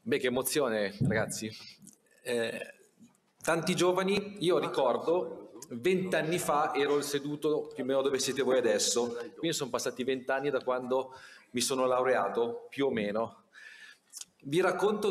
Beh, che emozione, ragazzi. Eh, Tanti giovani, io ricordo, 20 anni fa ero seduto più o meno dove siete voi adesso, quindi sono passati 20 anni da quando mi sono laureato, più o meno. Vi racconto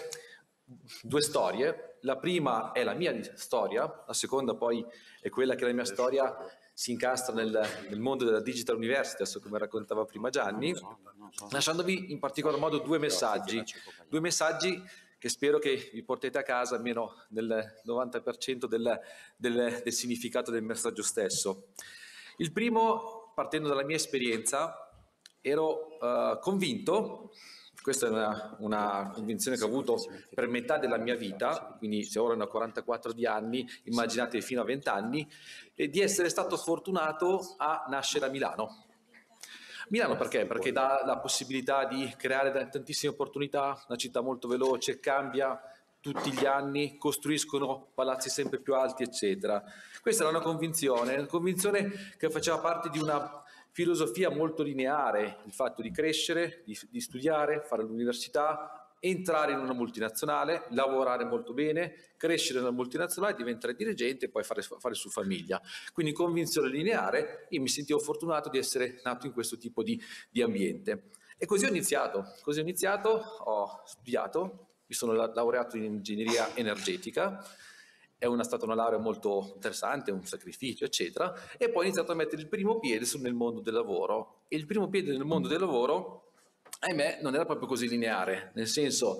due storie. La prima è la mia storia, la seconda poi è quella che la mia storia si incastra nel mondo della Digital University, adesso come raccontava prima Gianni, lasciandovi in particolar modo due messaggi che spero che vi portete a casa almeno nel 90% del significato del messaggio stesso. Il primo, partendo dalla mia esperienza, ero convinto, questa è una convinzione che ho avuto per metà della mia vita, quindi se ora ne ho 44 di anni, immaginate fino a 20 anni, di essere stato fortunato a nascere a Milano. Milano perché? Perché dà la possibilità di creare tantissime opportunità, una città molto veloce, cambia tutti gli anni, costruiscono palazzi sempre più alti, eccetera. Questa era una convinzione che faceva parte di una filosofia molto lineare, il fatto di crescere, di studiare, fare l'università, entrare in una multinazionale, lavorare molto bene, crescere nella multinazionale, diventare dirigente e poi fare su famiglia. Quindi convinzione lineare, io mi sentivo fortunato di essere nato in questo tipo di ambiente. E così ho iniziato, ho studiato, mi sono laureato in ingegneria energetica, stata una laurea molto interessante, un sacrificio, eccetera, e poi ho iniziato a mettere il primo piede nel mondo del lavoro. E il primo piede nel mondo del lavoro, ahimè, non era proprio così lineare, nel senso,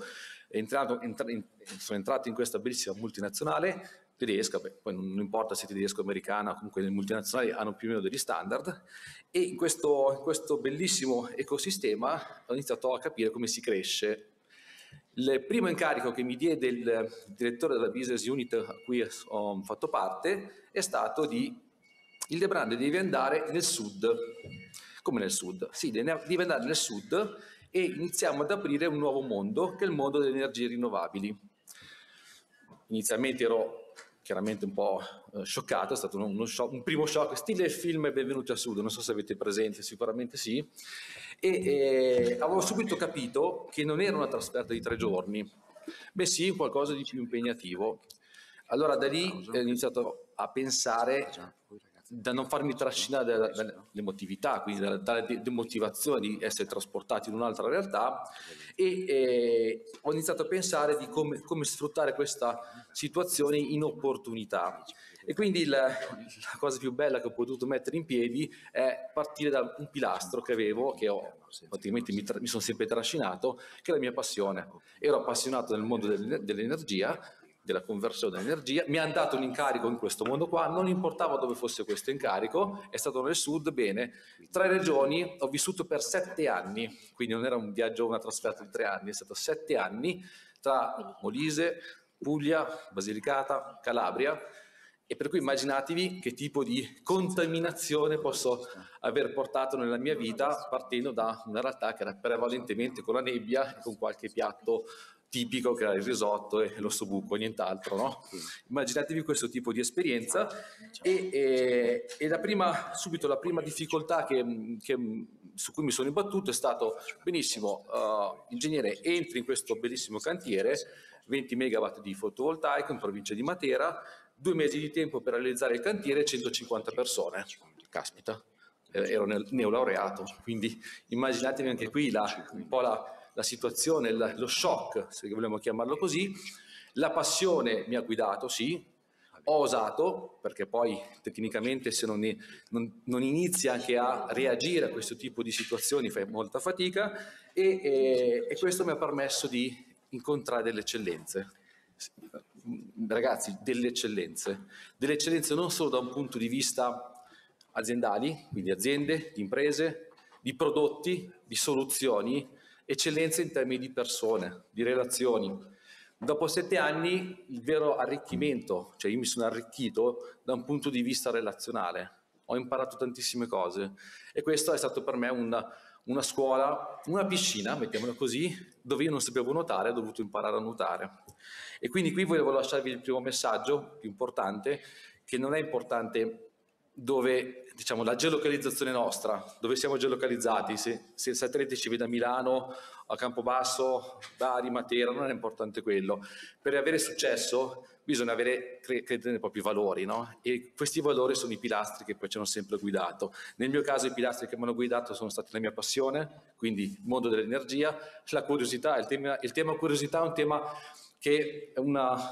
sono entrato in questa bellissima multinazionale tedesca, poi non importa se tedesco o americana, comunque le multinazionali hanno più o meno degli standard, e in questo bellissimo ecosistema ho iniziato a capire come si cresce. Il primo incarico che mi diede il direttore della business unit a cui ho fatto parte è stato il Brande devi andare nel sud. Come nel sud? Sì, devi andare nel sud e iniziamo ad aprire un nuovo mondo, che è il mondo delle energie rinnovabili. Inizialmente ero chiaramente un po' scioccato, è stato un primo shock, stile film Benvenuti al Sud, non so se avete presente, sicuramente sì, e avevo subito capito che non era una trasferta di 3 giorni, bensì qualcosa di più impegnativo. Allora da lì ho iniziato a pensare da non farmi trascinare dall'emotività, quindi dalla demotivazione di essere trasportati in un'altra realtà, e ho iniziato a pensare di come sfruttare questa situazione in opportunità. E quindi la cosa più bella che ho potuto mettere in piedi è partire da un pilastro che avevo, che praticamente mi sono sempre trascinato, che è la mia passione. Ero appassionato del mondo dell'energia, della conversione dell'energia, mi hanno dato un incarico in questo mondo qua, non importava dove fosse questo incarico, è stato nel sud, bene, 3 regioni, ho vissuto per 7 anni, quindi non era un viaggio, una trasferta di 3 anni, è stato 7 anni tra Molise, Puglia, Basilicata, Calabria, e per cui immaginatevi che tipo di contaminazione posso aver portato nella mia vita partendo da una realtà che era prevalentemente con la nebbia e con qualche piatto tipico che era il risotto e l'ossobuco, nient'altro, no? Immaginatevi questo tipo di esperienza e subito la prima difficoltà su cui mi sono imbattuto è stato, benissimo, ingegnere, entri in questo bellissimo cantiere, 20 megawatt di fotovoltaico in provincia di Matera, 2 mesi di tempo per realizzare il cantiere, 150 persone. Caspita, ero neolaureato, quindi immaginatevi anche qui un po' la situazione, lo shock, se vogliamo chiamarlo così. La passione mi ha guidato, sì, ho osato, perché poi tecnicamente se non inizi anche a reagire a questo tipo di situazioni fai molta fatica, e questo mi ha permesso di incontrare delle eccellenze. Ragazzi, delle eccellenze non solo da un punto di vista aziendali, quindi aziende, di imprese, di prodotti, di soluzioni, eccellenze in termini di persone, di relazioni. Dopo 7 anni il vero arricchimento, cioè io mi sono arricchito da un punto di vista relazionale, ho imparato tantissime cose e questo è stato per me una scuola, una piscina, mettiamola così, dove io non sapevo nuotare, ho dovuto imparare a nuotare. E quindi qui volevo lasciarvi il primo messaggio, più importante, che non è importante dove diciamo, la geolocalizzazione nostra, dove siamo geolocalizzati, se il satellite ci vede a Milano, a Campobasso, Bari, Matera, non è importante quello. Per avere successo bisogna credere nei propri valori, no? E questi valori sono i pilastri che poi ci hanno sempre guidato. Nel mio caso i pilastri che mi hanno guidato sono stati la mia passione, quindi il mondo dell'energia, la curiosità. Il tema curiosità è un tema che è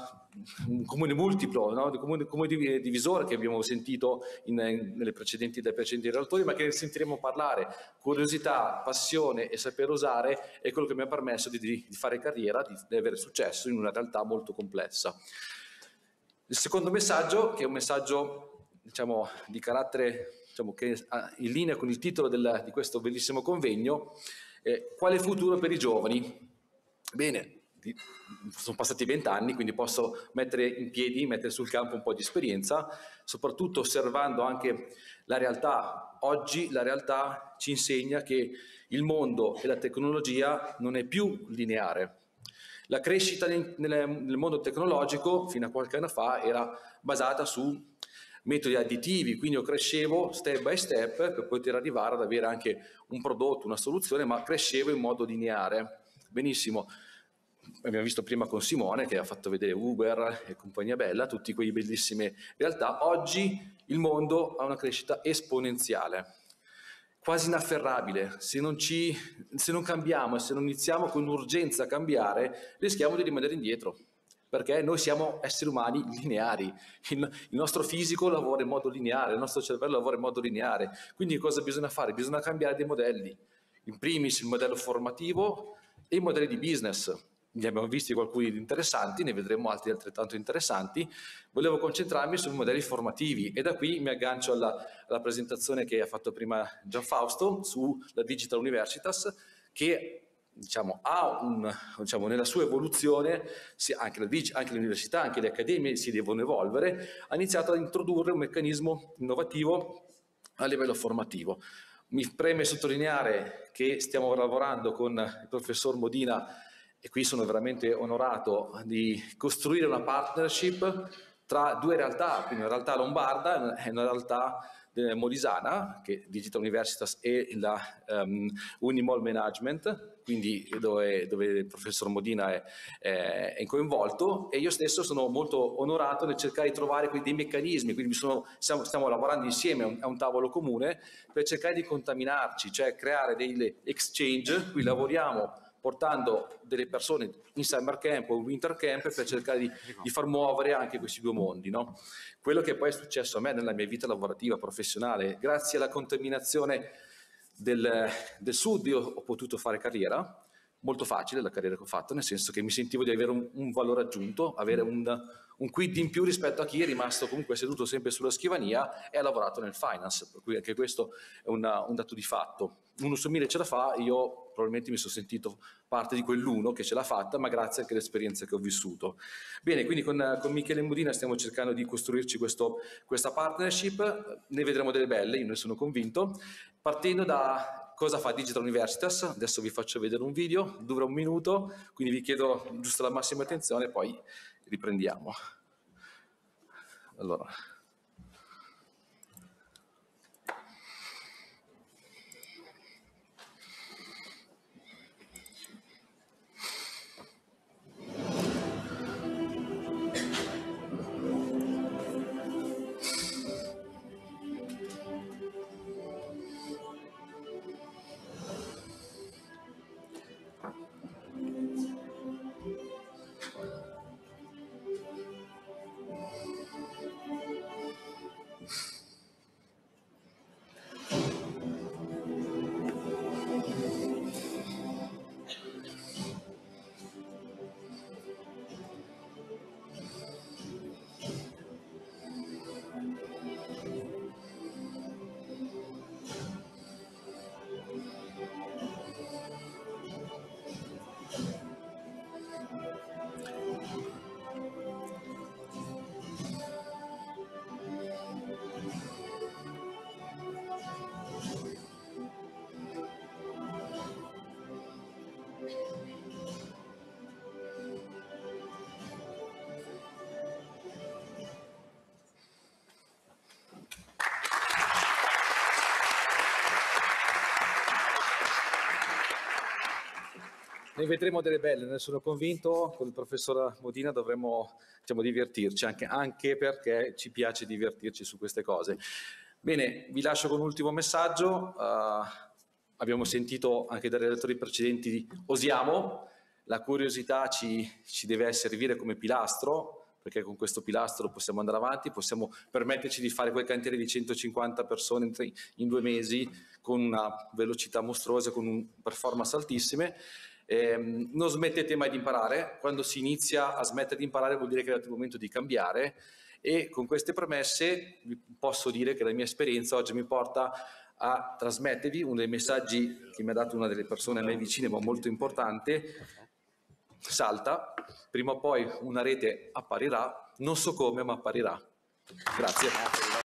un comune multiplo, no? Un comune divisore che abbiamo sentito dai precedenti relatori, ma che ne sentiremo parlare. Curiosità, passione e saper usare è quello che mi ha permesso di fare carriera, di avere successo in una realtà molto complessa. Il secondo messaggio, che è un messaggio, diciamo, di carattere, diciamo, che è in linea con il titolo di questo bellissimo convegno, quale futuro per i giovani? Bene, sono passati 20 anni, quindi posso mettere in piedi, mettere sul campo un po' di esperienza, soprattutto osservando anche la realtà. Oggi la realtà ci insegna che il mondo e la tecnologia non è più lineare. La crescita nel mondo tecnologico fino a qualche anno fa era basata su metodi additivi, quindi io crescevo step by step per poter arrivare ad avere anche un prodotto, una soluzione, ma crescevo in modo lineare. Benissimo. Abbiamo visto prima con Simone che ha fatto vedere Uber e compagnia bella, tutte quelle bellissime realtà. Oggi il mondo ha una crescita esponenziale, quasi inafferrabile. Se non cambiamo e se non iniziamo con urgenza a cambiare, rischiamo di rimanere indietro, perché noi siamo esseri umani lineari. Il nostro fisico lavora in modo lineare, il nostro cervello lavora in modo lineare. Quindi cosa bisogna fare? Bisogna cambiare dei modelli. In primis il modello formativo e i modelli di business. Ne abbiamo visti alcuni interessanti, ne vedremo altri altrettanto interessanti. Volevo concentrarmi sui modelli formativi e da qui mi aggancio alla presentazione che ha fatto prima Gianfausto sulla Digital Universitas, che diciamo, nella sua evoluzione, anche le università, anche le accademie si devono evolvere, ha iniziato ad introdurre un meccanismo innovativo a livello formativo. Mi preme sottolineare che stiamo lavorando con il professor Modina e qui sono veramente onorato di costruire una partnership tra due realtà, quindi una realtà lombarda e una realtà molisana, che Digital Universitas e la Unimol Management, quindi dove il professor Modina è coinvolto, e io stesso sono molto onorato nel cercare di trovare dei meccanismi, quindi stiamo lavorando insieme a un tavolo comune per cercare di contaminarci, cioè creare dei exchange, qui lavoriamo portando delle persone in summer camp o winter camp per cercare di far muovere anche questi due mondi, no? Quello che poi è successo a me nella mia vita lavorativa, professionale, grazie alla contaminazione del sud io ho potuto fare carriera, molto facile la carriera che ho fatto, nel senso che mi sentivo di avere un valore aggiunto, avere un quid in più rispetto a chi è rimasto comunque seduto sempre sulla scrivania e ha lavorato nel finance, per cui anche questo è un dato di fatto. Uno su 1000 ce la fa, io probabilmente mi sono sentito parte di quell'uno che ce l'ha fatta, ma grazie anche all'esperienza che ho vissuto. Bene, quindi con Michele Modina stiamo cercando di costruirci questa partnership, ne vedremo delle belle, io ne sono convinto, partendo da cosa fa Digital Universitas. Adesso vi faccio vedere un video, dura 1 minuto, quindi vi chiedo giusto la massima attenzione e poi riprendiamo. Allora. Ne vedremo delle belle, ne sono convinto. Con il professor Modina dovremo, diciamo, divertirci, anche perché ci piace divertirci su queste cose. Bene, vi lascio con un ultimo messaggio. Abbiamo sentito anche dai relatori precedenti, osiamo, la curiosità ci deve servire come pilastro, perché con questo pilastro possiamo andare avanti, possiamo permetterci di fare quel cantiere di 150 persone in 2 mesi con una velocità mostruosa, con un performance altissime. Non smettete mai di imparare. Quando si inizia a smettere di imparare vuol dire che è arrivato il momento di cambiare, e con queste premesse vi posso dire che la mia esperienza oggi mi porta a trasmettervi uno dei messaggi che mi ha dato una delle persone a me vicine ma molto importante: salta, prima o poi una rete apparirà, non so come ma apparirà. Grazie.